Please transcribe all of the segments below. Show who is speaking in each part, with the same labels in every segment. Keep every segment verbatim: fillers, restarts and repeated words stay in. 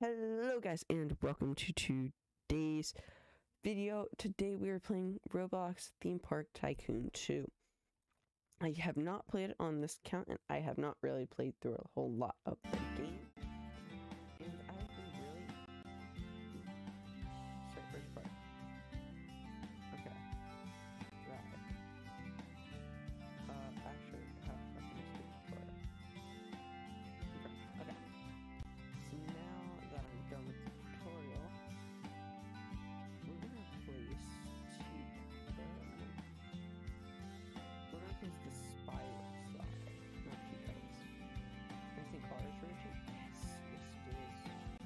Speaker 1: Hello guys and welcome to today's video. Today we are playing Roblox Theme Park Tycoon two. I have not played it on this account and I have not really played through a whole lot of the game. And I've been really... Sorry, first part. Okay. Right. Uh, actually, I have a mistake tutorial. Okay. So now that I'm done with the tutorial, we're gonna place two, um, we're gonna place the spiral side, not two guys. I think cars rotate? Yes, yes it is.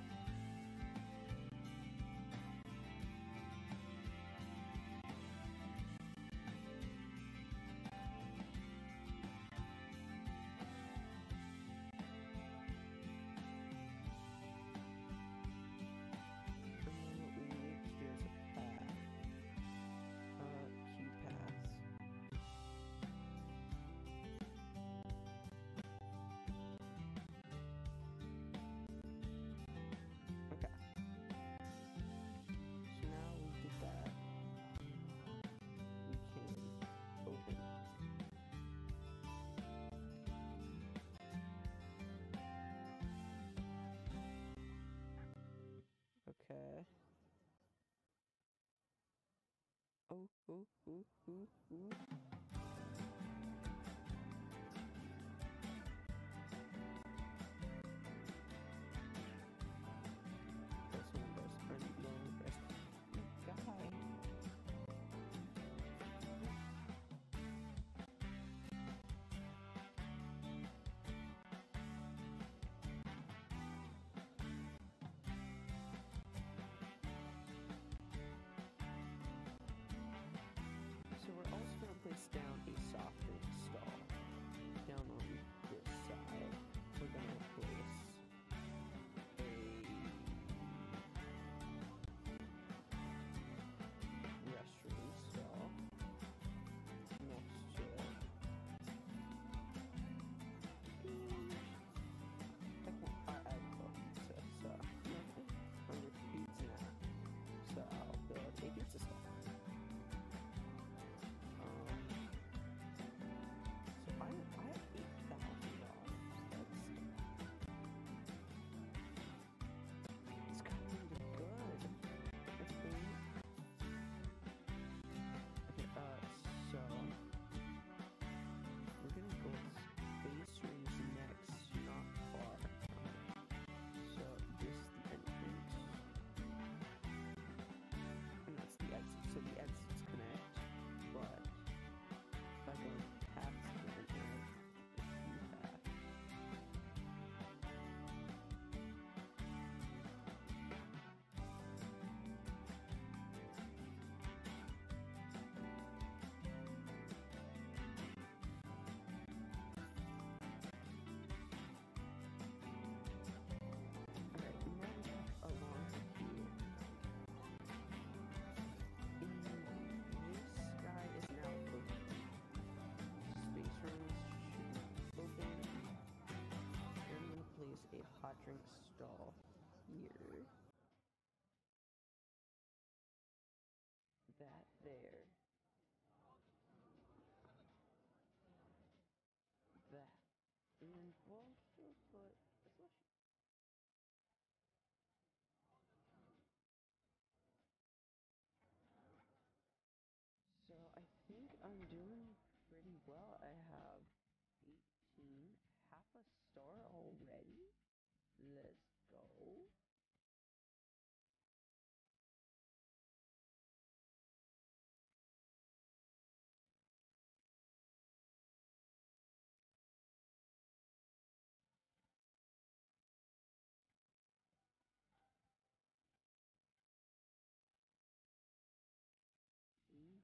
Speaker 1: Okay. Oh, ooh, ooh, ooh, ooh. This one goes unknown first. Guy. So we're also going to place down a soft drink stall. Down on this side, we're going to place a restroom stall next to it. I add pizza, so nothing under pizza now. So I'll build a pizza stall. So the exits connect, but if I go past the internet, it's too fast. Alright, now we have a long queue. A hot drink stall here. That there. That. And we'll also put a slushy. So I think I'm doing pretty well. I have eighteen, half a star already. Let's go. Mm.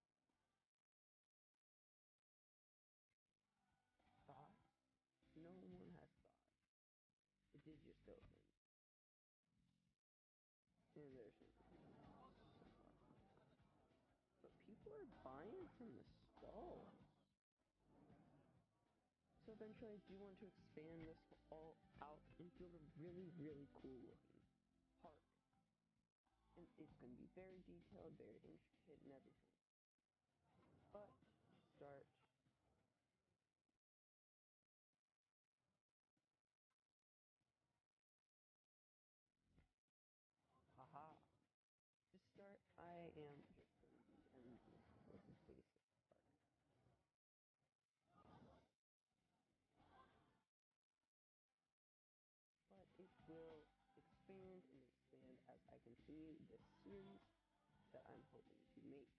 Speaker 1: Thoughts? No one has thoughts. It did just open. Yeah, there's some. But people are buying from the stalls. So eventually I do want to expand this all out and build a really, really cool looking be very detailed, very intricate and everything. But to start, haha. To start, I am just going to be ending with the basic part. But it will expand and expand as I continue this series that I'm hoping to make.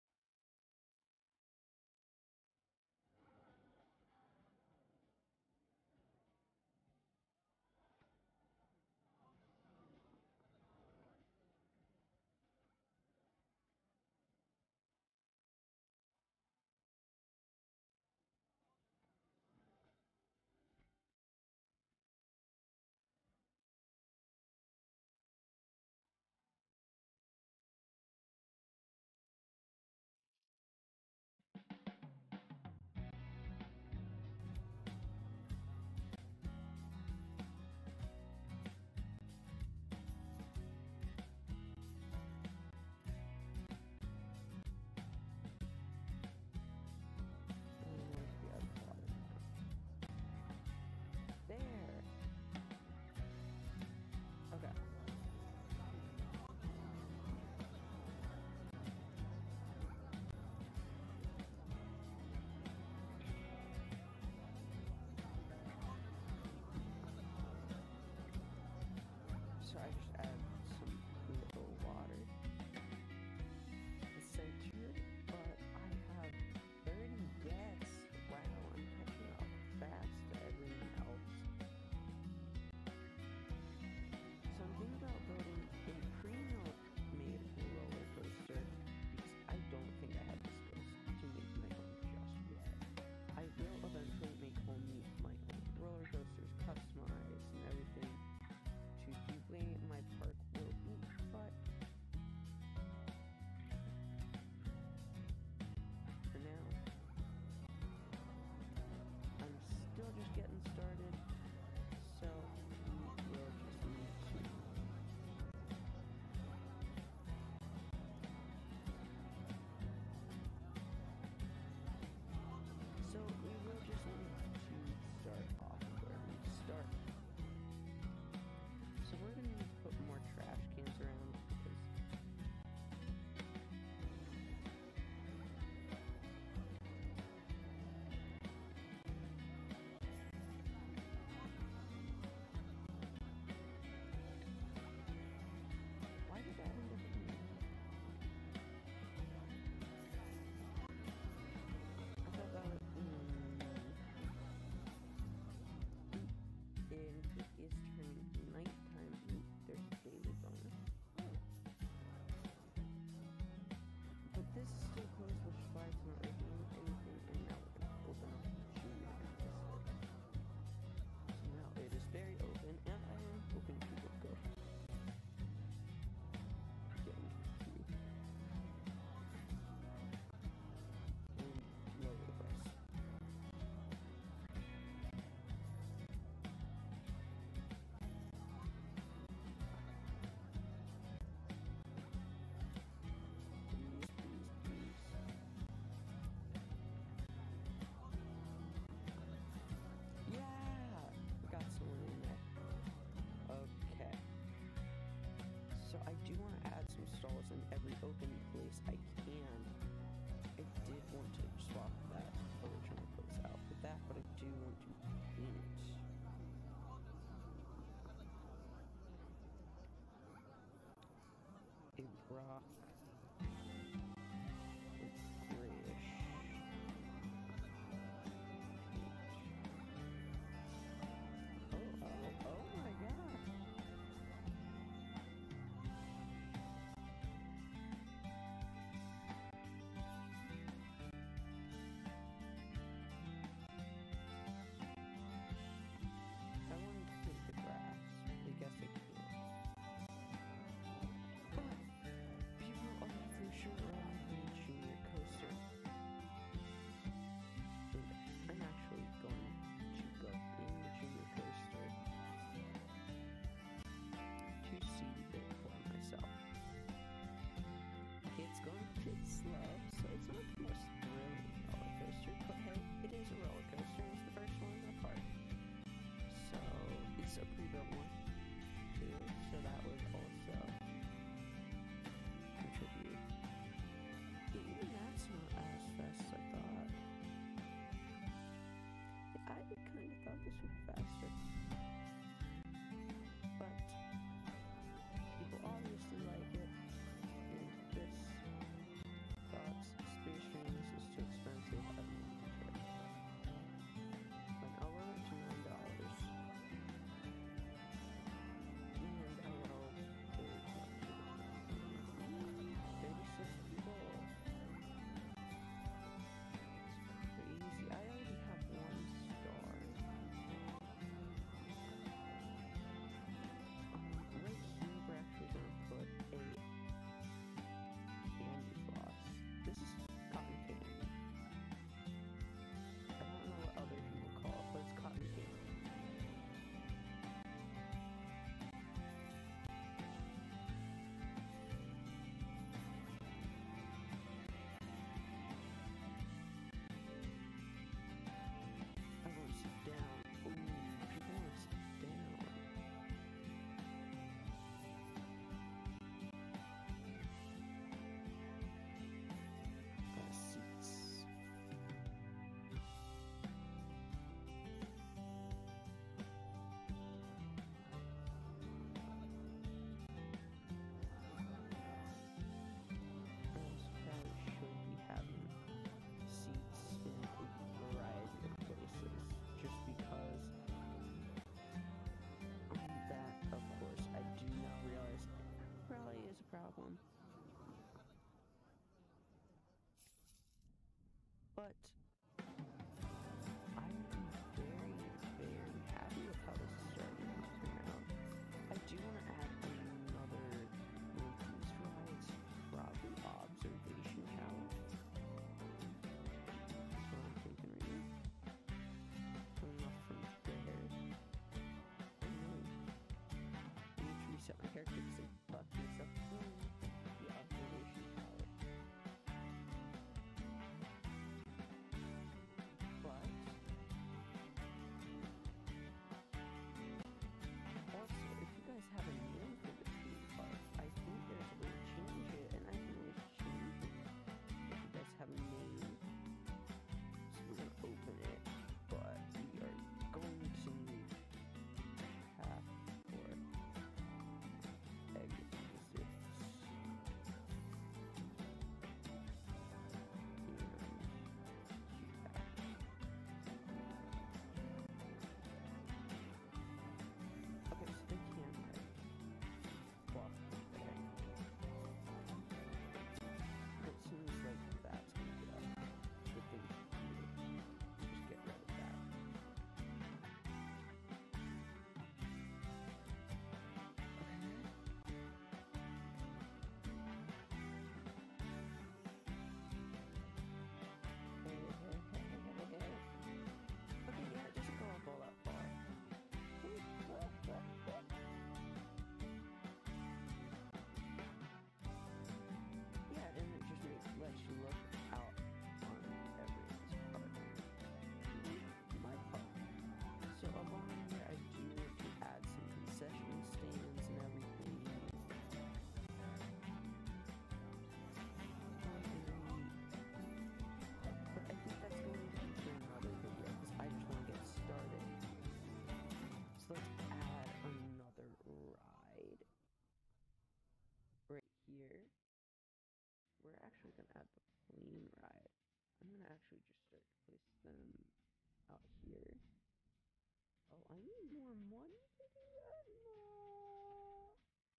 Speaker 1: There. Okay. So I just add some little water. It's centered, but I have thirty deaths. Wow, I'm catching up fast to everyone else. So I'm thinking about building a pre-made roller coaster because I don't think I have the skills to make my own just yet. I will eventually make home my own roller coasters, customized and everything to the way my park will be, but for now, I'm still just getting started, so we will just need to so we will just need to start off where we start. So we're going to need to put more trash cans around because why did that end up in there? I thought that was mm, and it is turning nighttime. Ooh, there's a daily bonus. Oh. But this is still closed, which is why it's not redeeming anything, and now we're going to open up the queue and this way. So now it is very open, and I am hoping people go get into the queue and lower the price. Please, please, please. Yeah! We got someone in there. Okay. So I do want to add some stalls in every open place I can. I did want to swap that original place out with that, but I do want to paint a rock with grayish paint. Oh, oh, oh my god! I wanted to paint the grass. I guess I can't. But people problem. But I'm very, very happy with how this is starting to turn out. I do want to add another one of these rides, probably observation tower. That's what I'm thinking right now. Coming up from there. Oh no. I need to reset my character because I fucked this up. The observation tower. But also, if you guys have a name for this theme park, I think there's a way to change it, and I can always change it. If you guys have a name, so we're gonna open it, but we are going to need half for egg desserts. Okay, so they can like walk there. It seems like that's gonna be a good thing to do. Just get rid of that. Okay, yeah, it doesn't go up all that far. Yeah, and it just makes, lets you look out on everyone's park. My park. So along here, I do want to add some concession stands and everything. But I think that's going to be for another video because I just want to get started. So let's add another ride right here. We're actually going to add the plane ride. I'm going to actually just start to place them out here. Oh, I need more money to do that? No.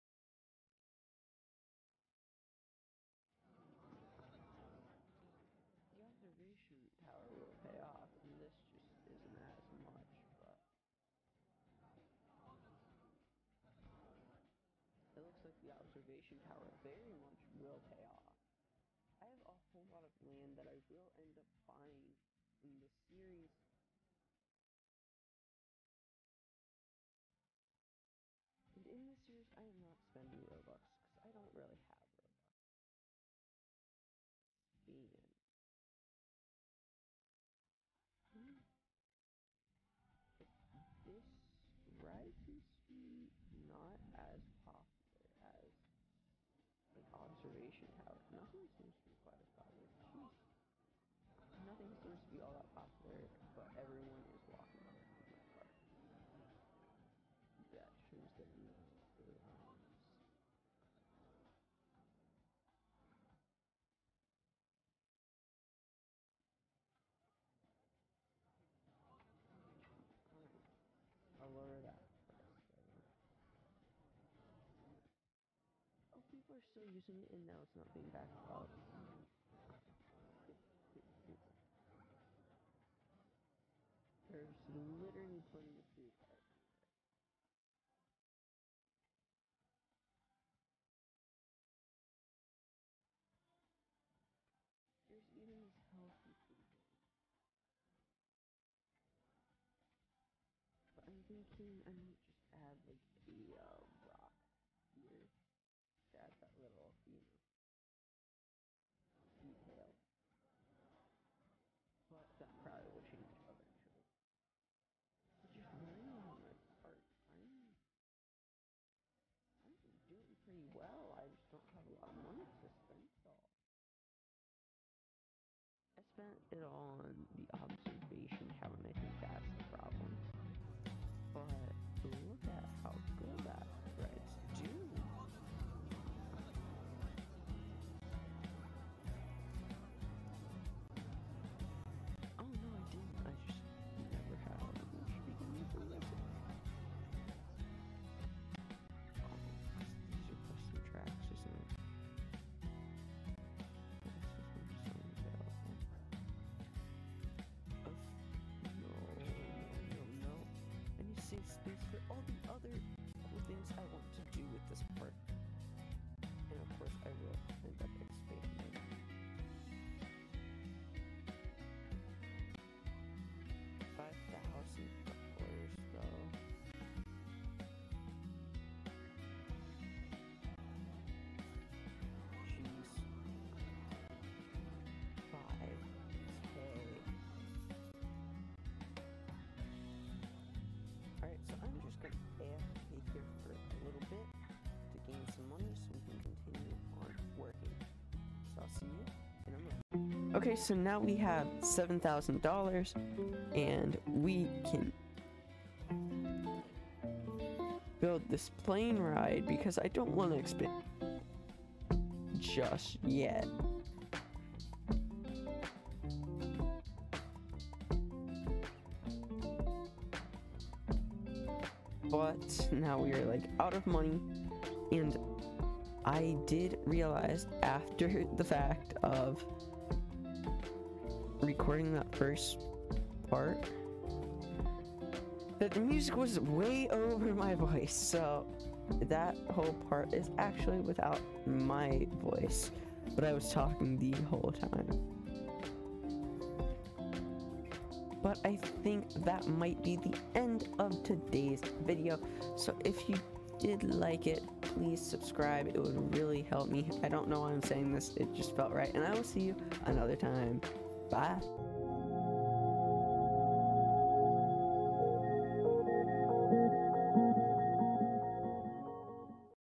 Speaker 1: The observation tower will pay off, and this just isn't as much, but it looks like the observation tower very much will pay off. I have a whole lot of land that I will end up buying in this series. And in this series, I am not spending Robux because I don't really have Robux. And hmm, this ride seems to be not as popular as like observation tower. Nothing seems to be quite as popular. Jeez. Nothing seems to be all that popular, but everyone is walking around my park. That shows that no lines. Alright. I'll lower that for a second. Oh, people are still using it and now it's not being backed up. There's literally plenty of food right here. There's even this healthy food. But I'm thinking I might just add like a uh, rock here to add that little, you know, detail. But that probably will change eventually. But just running on my part, I'm I'm doing pretty well. I just don't have a lot of money to spend it all. I spent it all on the observation tower, and I think that's the problem. But look at how good that ride's doing. Oh no, I didn't. I just never had a much beginning for this. Oh, these are custom tracks, isn't it? Okay, so now we have seven thousand dollars and we can build this plane ride because I don't want to expand just yet. But now we are like out of money, and I did realize after the fact of recording that first part that the music was way over my voice, so that whole part is actually without my voice, but I was talking the whole time. But I think that might be the end of today's video, so if you did like it, please subscribe. It would really help me. I don't know why I'm saying this, it just felt right, and I will see you another time. Bye.